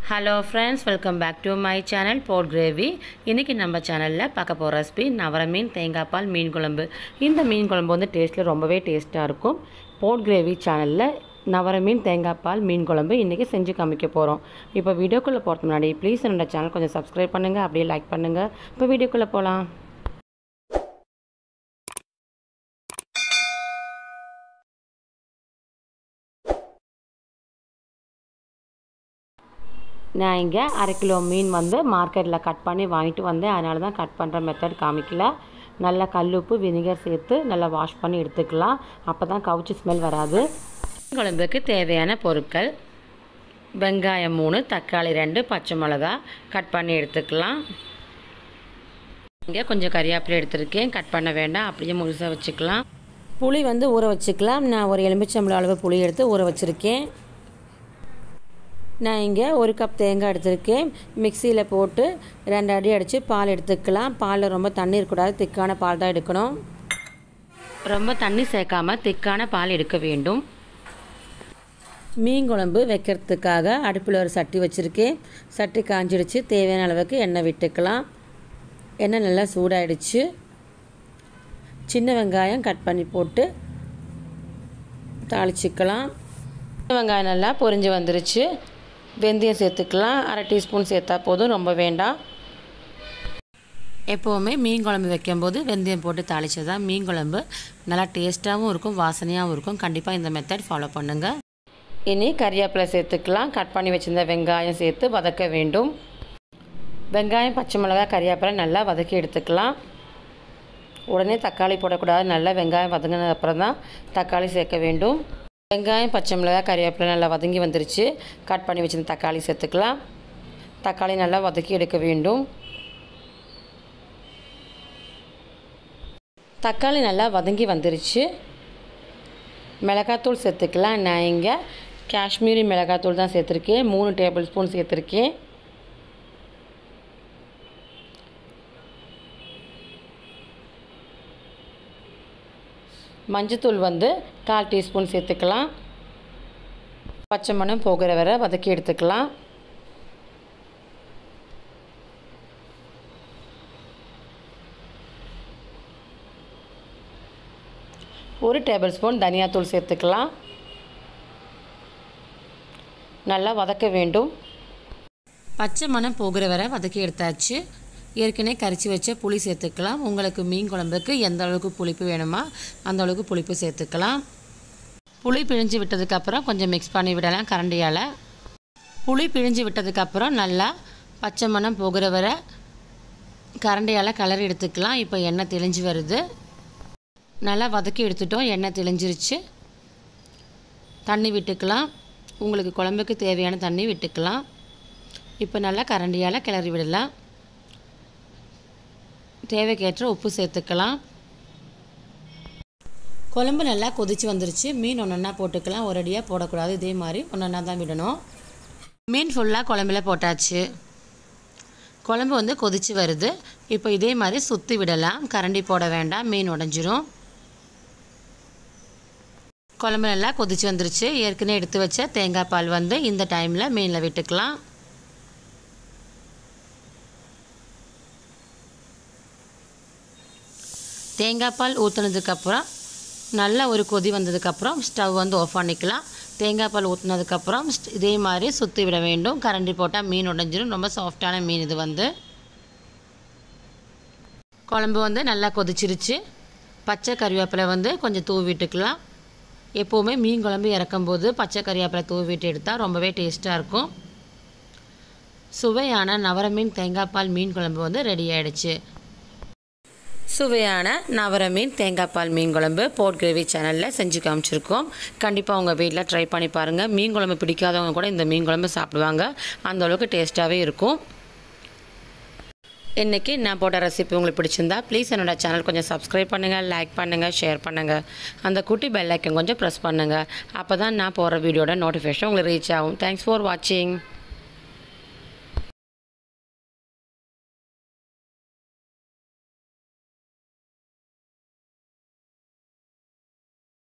Hello friends, welcome back to my channel Pork Gravy. இன்னைக்கு நம்ம சேனல்ல பார்க்க போற ரெசிபி நவர மீன் தேங்காய் பால் மீன் குழம்பு. இந்த மீன் குழம்பு வந்து டேஸ்ட்ல ரொம்பவே டேஸ்டா இருக்கும். Pork Gravy சேனல்ல நவர மீன் தேங்காய் பால் மீன் குழம்பு இன்னைக்கு செஞ்சு காமிக்க போறோம். இப்போ வீடியோக்குள்ள போறதுக்கு முன்னாடி ப்ளீஸ் என்னோட சேனல் கொஞ்சம் Subscribe பண்ணுங்க, அப்படியே லைக் பண்ணுங்க. இப்போ வீடியோக்குள்ள போலாம். நான் இங்கே 1/2 கிலோ மீன் வந்து மார்க்கெட்டில் கட் பண்ணி வாங்கிட்டு வந்தேன். அதனால தான் கட் பண்ணுற மெத்தட் காமிக்கல. நல்லா கல்லுப்பு வினிகர் சேர்த்து நல்லா வாஷ் பண்ணி எடுத்துக்கலாம். அப்போ தான் கவுச்சி ஸ்மெல் வராது. குழம்புக்கு தேவையான பொருட்கள்: வெங்காயம் 3, தக்காளி 2, பச்சை மிளகா கட் பண்ணி எடுத்துக்கலாம். இங்கே கொஞ்சம் கறிவேப்பிலை எடுத்துருக்கேன், கட் பண்ண வேண்டாம், அப்படியே முழுசாக வச்சுக்கலாம். புளி வந்து ஊற வச்சுக்கலாம். நான் ஒரு எலுமிச்சம்பழம் அளவு புளி எடுத்து ஊற வச்சுருக்கேன். நான் இங்கே 1 கப் தேங்காய் எடுத்துருக்கேன். மிக்சியில் போட்டு 2 அடி அடித்து பால் எடுத்துக்கலாம். பாலில் ரொம்ப தண்ணி இருக்கக்கூடாது, திக்கான பால் தான் எடுக்கணும். ரொம்ப தண்ணி சேர்க்காமல் திக்கான பால் எடுக்க வேண்டும். மீன் குழம்பு வைக்கிறதுக்காக அடுப்பில் ஒரு சட்டி வச்சுருக்கேன். சட்டி காஞ்சிடுச்சு. தேவையான அளவுக்கு எண்ணெய் விட்டுக்கலாம். எண்ணெய் நல்லா சூடாகிடுச்சு. சின்ன வெங்காயம் கட் பண்ணி போட்டு தாளிச்சிக்கலாம். வெங்காயம் நல்லா பொரிஞ்சு வந்துருச்சு. வெந்தயம் சேர்த்துக்கலாம். 1/2 டீஸ்பூன் சேர்த்தா போதும், ரொம்ப வேண்டாம். எப்போவுமே மீன் குழம்பு வைக்கும்போது வெந்தயம் போட்டு தாளிச்சது தான் மீன் குழம்பு நல்லா டேஸ்ட்டாகவும் இருக்கும், வாசனையாகவும் இருக்கும். கண்டிப்பாக இந்த மெத்தட் ஃபாலோ பண்ணுங்கள். இனி கறிவேப்பிலை சேர்த்துக்கலாம். கட் பண்ணி வச்சுருந்த வெங்காயம் சேர்த்து வதக்க வேண்டும். வெங்காயம், பச்சை மிளகாய், கறிவேப்பிலை நல்லா வதக்கி எடுத்துக்கலாம். உடனே தக்காளி போடக்கூடாது. நல்லா வெங்காயம் வதங்கின அப்புறம் தான் தக்காளி சேர்க்க வேண்டும். வெங்காயம், பச்சை மிளகாய், கறிவேப்பிலை நல்லா வதங்கி வந்துருச்சு. கட் பண்ணி வச்சுருந்த தக்காளி சேர்த்துக்கலாம். தக்காளி நல்லா வதக்கி எடுக்க வேண்டும். தக்காளி நல்லா வதங்கி வந்துருச்சு. மிளகாத்தூள் சேர்த்துக்கலாம். நான் இங்கே காஷ்மீரி மிளகாத்தூள் தான் சேர்த்துருக்கேன். 3 டேபிள் ஸ்பூன் சேர்த்துருக்கேன். மஞ்சத்தூள் வந்து 1/4 டீஸ்பூன் சேர்த்துக்கலாம். பச்சை மணம் போகிற வரை வதக்கி எடுத்துக்கலாம். ஒரு டேபிள் ஸ்பூன் தனியாத்தூள் சேர்த்துக்கலாம். நல்லா வதக்க வேண்டும். பச்சை மணம் போகிற வரை வதக்கி எடுத்தாச்சு. ஏற்கனவே கரைச்சி வச்ச புளி சேர்த்துக்கலாம். உங்களுக்கு மீன் குழம்புக்கு எந்த அளவுக்கு புளிப்பு வேணுமோ அந்த அளவுக்கு புளிப்பு சேர்த்துக்கலாம். புளி பிழிஞ்சு விட்டதுக்கப்புறம் கொஞ்சம் மிக்ஸ் பண்ணி விடலாம் கரண்டியால். புளி பிழிஞ்சு விட்டதுக்கப்புறம் நல்லா பச்சை மணம் போகிற வரை கரண்டியால் கலரி எடுத்துக்கலாம். இப்போ எண்ணெய் தெளிஞ்சு வருது. நல்லா வதக்கி எடுத்துட்டோம். எண்ணெய் தெளிஞ்சிருச்சு. தண்ணி விட்டுக்கலாம். உங்களுக்கு குழம்புக்கு தேவையான தண்ணி விட்டுக்கலாம். இப்போ நல்லா கரண்டியால் கிளறி விடலாம். தேவைக்கேற்ற உப்பு சேர்த்துக்கலாம். குழம்பு நல்லா கொதிச்சு வந்துருச்சு. மீன் ஒன்றா போட்டுக்கலாம். ஒரடியாக போடக்கூடாது, இதே மாதிரி ஒன்றா தான் விடணும். மீன் ஃபுல்லாக குழம்புல போட்டாச்சு. குழம்பு வந்து கொதிச்சு வருது. இப்போ இதே மாதிரி சுற்றி விடலாம். கரண்டி போட வேண்டாம், மீன் உடஞ்சிரும். குழம்பு நல்லா கொதிச்சு வந்துருச்சு. ஏற்கனவே எடுத்து வச்ச தேங்காய் பால் வந்து இந்த டைமில் மீனில் விட்டுக்கலாம். தேங்காய் பால் ஊற்றுனதுக்கப்புறம் நல்லா ஒரு கொதி வந்ததுக்கப்புறம் ஸ்டவ் வந்து ஆஃப் பண்ணிக்கலாம். தேங்காய் பால் ஊற்றுனதுக்கப்புறம் இதே மாதிரி சுற்றி விட வேண்டும். கரண்டி போட்டால் மீன் உடைஞ்சிரும். ரொம்ப சாஃப்டான மீன் இது வந்து. குழம்பு வந்து நல்லா கொதிச்சிருச்சு. பச்சை கறிவேப்பிலை வந்து கொஞ்சம் தூவி விட்டுக்கலாம். எப்போவுமே மீன் குழம்பு இறக்கும்போது பச்சை கறிவேப்பிலை தூவி விட்டு எடுத்தால் ரொம்பவே டேஸ்ட்டாக இருக்கும். சுவையான நவர மீன் தேங்காய் பால் மீன் குழம்பு வந்து ரெடி ஆகிடுச்சு. சுவையான நவர மீன் தேங்காய் பால் மீன் குழம்பு போர்க் கிரேவி சேனலில் செஞ்சு காமிச்சிருக்கோம். கண்டிப்பாக உங்கள் வீட்டில் ட்ரை பண்ணி பாருங்கள். மீன் குழம்பு பிடிக்காதவங்க கூட இந்த மீன் குழம்பு சாப்பிடுவாங்க. அந்தளவுக்கு டேஸ்ட்டாகவே இருக்கும். இன்றைக்கி நான் போட்ட ரெசிபி உங்களுக்கு பிடிச்சிருந்தா ப்ளீஸ் என்னோடய சேனல் கொஞ்சம் சப்ஸ்கிரைப் பண்ணுங்கள், லைக் பண்ணுங்கள், ஷேர் பண்ணுங்கள். அந்த குட்டி பெல் ஐக்கன் கொஞ்சம் ப்ரெஸ் பண்ணுங்கள். அப்போ தான் நான் போடுற வீடியோட நோட்டிஃபிகேஷன் உங்களுக்கு ரீச் ஆகும். தேங்க்ஸ் ஃபார் வாட்சிங்.